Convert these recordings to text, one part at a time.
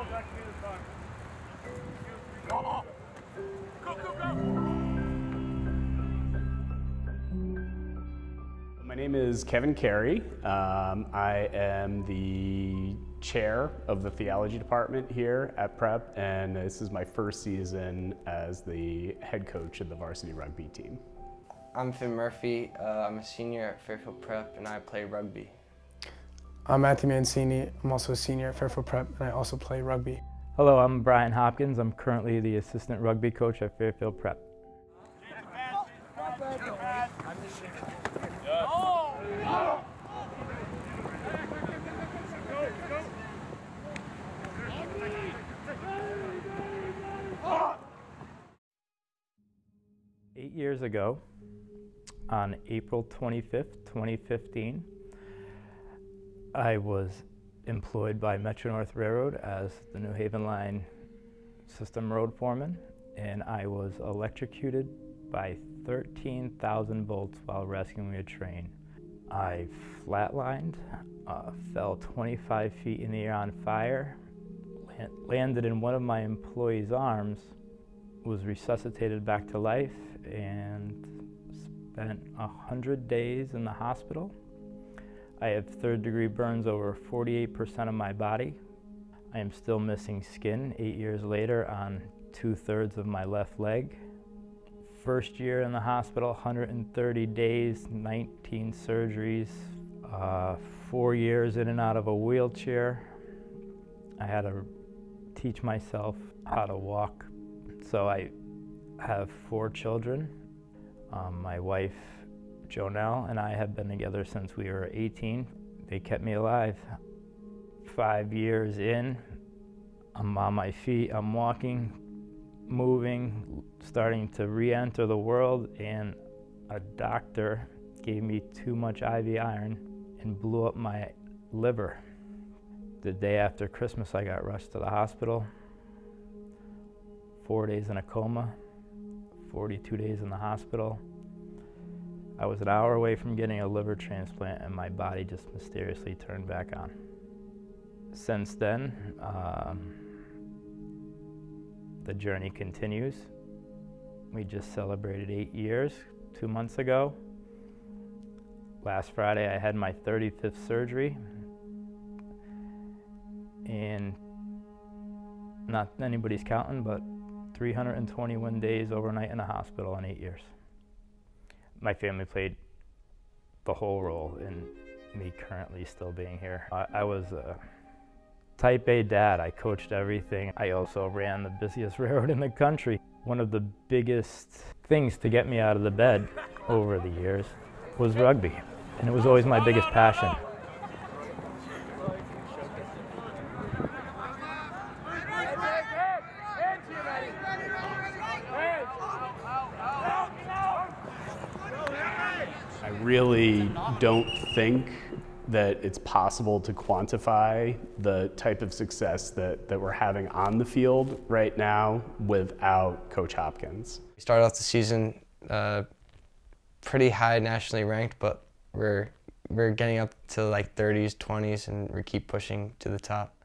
My name is Kevin Carey. I am the chair of the theology department here at Prep, and this is my first season as the head coach of the varsity rugby team. I'm Finn Murphy. I'm a senior at Fairfield Prep, and I play rugby. I'm Matthew Mancini. I'm also a senior at Fairfield Prep, and I also play rugby. Hello, I'm Brian Hopkins. I'm currently the assistant rugby coach at Fairfield Prep. 8 years ago, on April 25th, 2015, I was employed by Metro-North Railroad as the New Haven Line system road foreman, and I was electrocuted by 13,000 volts while rescuing a train. I flatlined, fell 25 feet in the air on fire, landed in one of my employees' arms, was resuscitated back to life, and spent 100 days in the hospital. I have third-degree burns over 48% of my body. I am still missing skin 8 years later on 2/3 of my left leg. First year in the hospital, 130 days, 19 surgeries, 4 years in and out of a wheelchair. I had to teach myself how to walk. So I have 4 children. My wife, Jonelle, and I have been together since we were 18. They kept me alive. 5 years in, I'm on my feet, I'm walking, moving, starting to re-enter the world, and a doctor gave me too much IV iron and blew up my liver. The day after Christmas, I got rushed to the hospital. 4 days in a coma, 42 days in the hospital. I was an hour away from getting a liver transplant, and my body just mysteriously turned back on. Since then, the journey continues. We just celebrated 8 years 2 months ago. Last Friday, I had my 35th surgery, and not anybody's counting, but 321 days overnight in the hospital in 8 years. My family played the whole role in me currently still being here. I was a type A dad. I coached everything. I also ran the busiest railroad in the country. One of the biggest things to get me out of the bed over the years was rugby, and it was always my biggest passion. I really don't think that it's possible to quantify the type of success that we're having on the field right now without Coach Hopkins. We started off the season pretty high nationally ranked, but we're getting up to like 30s, 20s, and we keep pushing to the top.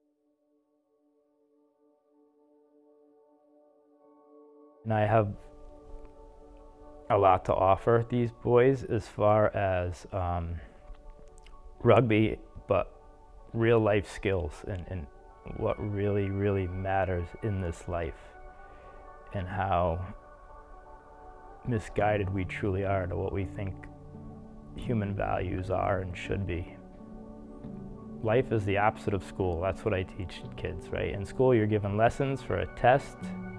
And I have a lot to offer these boys as far as rugby, but real life skills and what really, really matters in this life, and how misguided we truly are to what we think human values are and should be. Life is the opposite of school. That's what I teach kids, right? In school, you're given lessons for a test.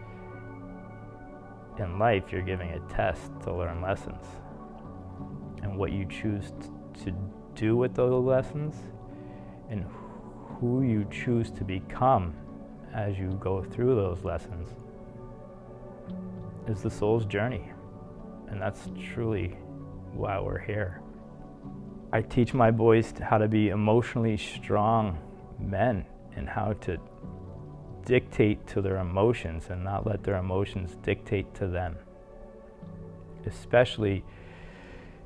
In life, you're giving a test to learn lessons. And what you choose to do with those lessons and who you choose to become as you go through those lessons is the soul's journey. And that's truly why we're here. I teach my boys how to be emotionally strong men and how to dictate to their emotions and not let their emotions dictate to them. Especially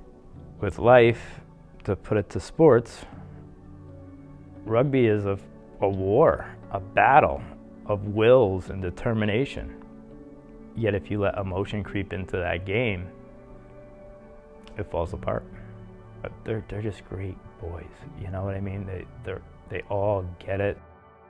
with life, to put it to sports, rugby is a a war, a battle of wills and determination. Yet if you let emotion creep into that game, it falls apart. But they're just great boys, you know what I mean? They all get it.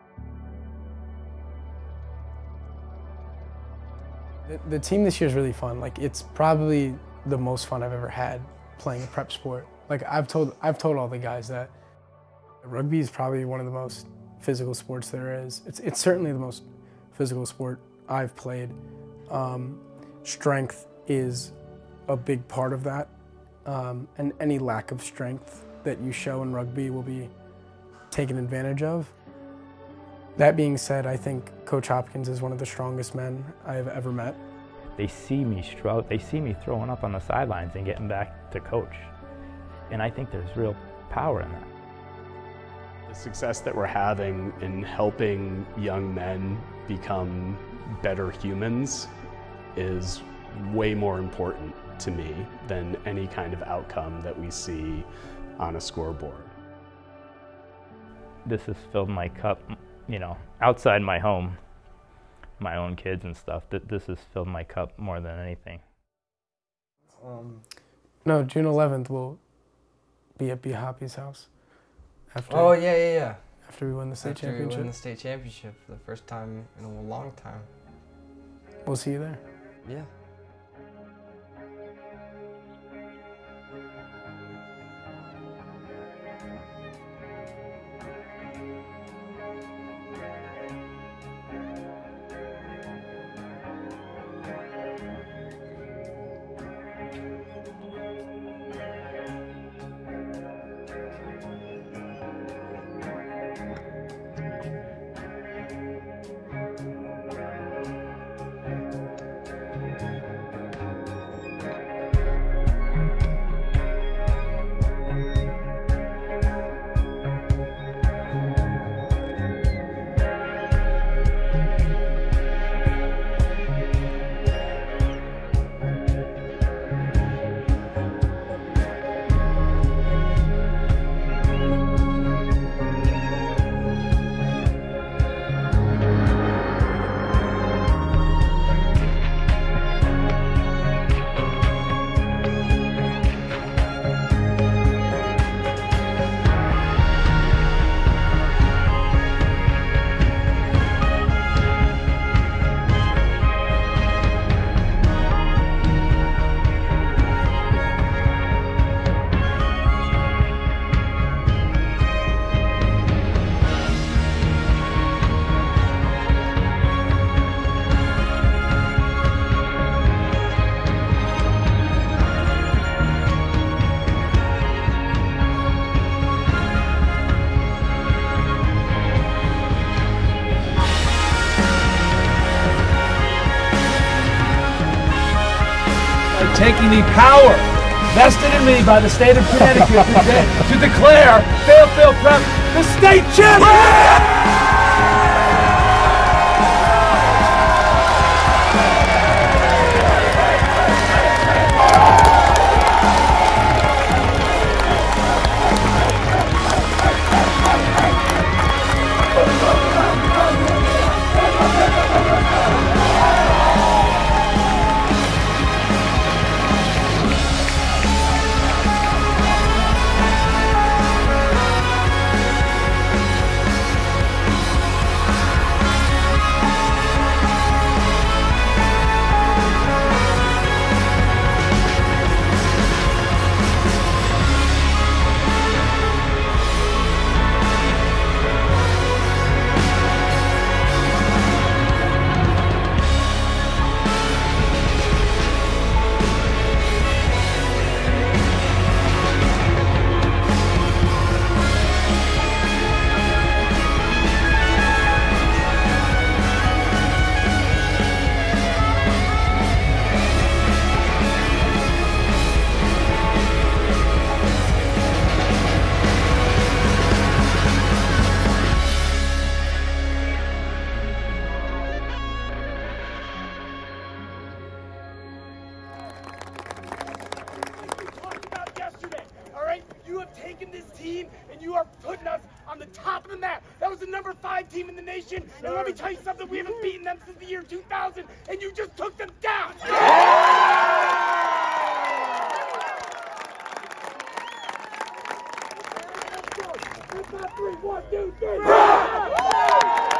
The team this year is really fun. Like, it's probably the most fun I've ever had playing a prep sport. Like, I've told all the guys that rugby is probably one of the most physical sports there is. It's certainly the most physical sport I've played. Strength is a big part of that, and any lack of strength that you show in rugby will be taken advantage of. That being said, I think Coach Hopkins is one of the strongest men I have ever met. They see me struggle, they see me throwing up on the sidelines and getting back to coach. And I think there's real power in that. The success that we're having in helping young men become better humans is way more important to me than any kind of outcome that we see on a scoreboard. This has filled my cup, you know, outside my home, my own kids and stuff. This has filled my cup more than anything. No, June 11th we'll be at B. Hoppy's house. Oh, yeah. After we win the state championship. After we win the state championship for the first time in a long time. We'll see you there. Yeah. Taking the power vested in me by the state of Connecticut to declare Fairfield Prep the state champion! You have taken this team and you are putting us on the top of the map. That was the number 5 team in the nation. And let me tell you something, we haven't beaten them since the year 2000, and you just took them down. Let's go. 3, 1, 2, 3.